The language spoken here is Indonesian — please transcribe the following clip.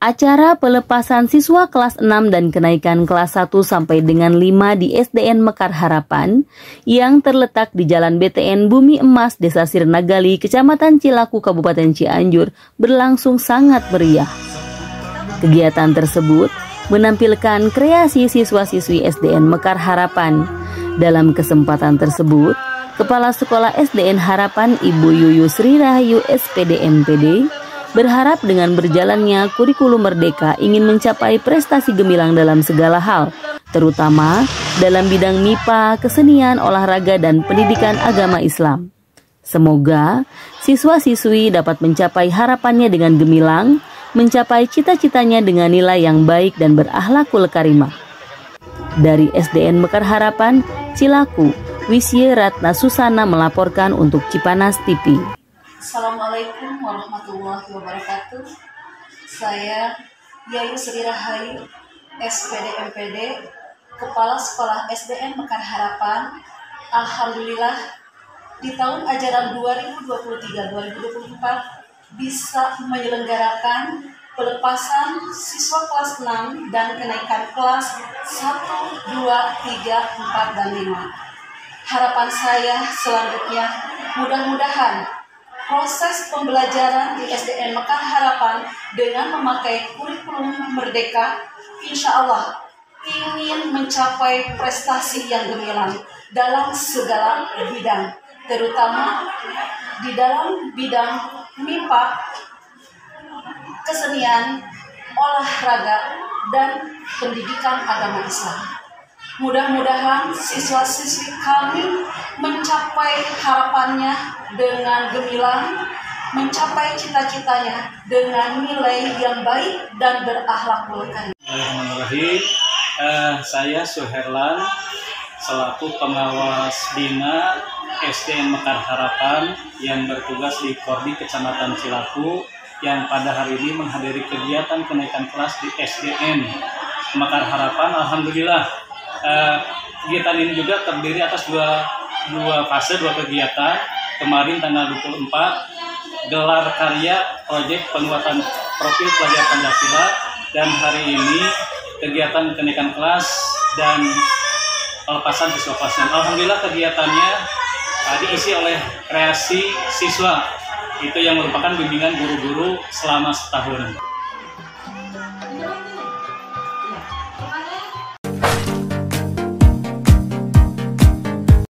Acara pelepasan siswa kelas 6 dan kenaikan kelas 1 sampai dengan 5 di SDN Mekar Harapan yang terletak di Jalan BTN Bumi Emas, Desa Sirnagali, Kecamatan Cilaku, Kabupaten Cianjur berlangsung sangat meriah. Kegiatan tersebut menampilkan kreasi siswa-siswi SDN Mekar Harapan. Dalam kesempatan tersebut, Kepala Sekolah SDN Harapan Ibu Yuyu Sri Rahayu SPD MPD berharap dengan berjalannya kurikulum merdeka ingin mencapai prestasi gemilang dalam segala hal, terutama dalam bidang MIPA, kesenian, olahraga, dan pendidikan agama Islam. Semoga siswa-siswi dapat mencapai harapannya dengan gemilang, mencapai cita-citanya dengan nilai yang baik dan berakhlakul karimah. Dari SDN Mekar Harapan, Cilaku, Wisye Ratna Susana melaporkan untuk Cipanas TV. Assalamualaikum warahmatullahi wabarakatuh. Saya Yayu Sri Rahayu, SPD MPD, Kepala Sekolah SDN Mekar Harapan. Alhamdulillah di tahun ajaran 2023-2024 bisa menyelenggarakan pelepasan siswa kelas 6 dan kenaikan kelas 1, 2, 3, 4, dan 5. Harapan saya selanjutnya mudah-mudahan proses pembelajaran di SDN Mekar Harapan dengan memakai kurikulum merdeka, insya Allah ingin mencapai prestasi yang gemilang dalam segala bidang, terutama di dalam bidang MIPA, kesenian, olahraga, dan pendidikan agama Islam. Mudah-mudahan siswa-siswi kami mencapai harapannya dengan gemilang, mencapai cita-citanya dengan nilai yang baik dan berakhlakul karim. Bismillahirrahmanirrahim. Saya Suherlan selaku pengawas Bina SDN Mekar Harapan yang bertugas di Kordi Kecamatan Cilaku yang pada hari ini menghadiri kegiatan kenaikan kelas di SDN Mekar Harapan. Alhamdulillah. Kegiatan ini juga terdiri atas dua fase, dua kegiatan. Kemarin tanggal 24 gelar karya proyek penguatan profil pelajar Pancasila, dan hari ini kegiatan kenaikan kelas dan pelepasan siswa kelas 6. Alhamdulillah kegiatannya diisi oleh kreasi siswa, itu yang merupakan bimbingan guru-guru selama setahun.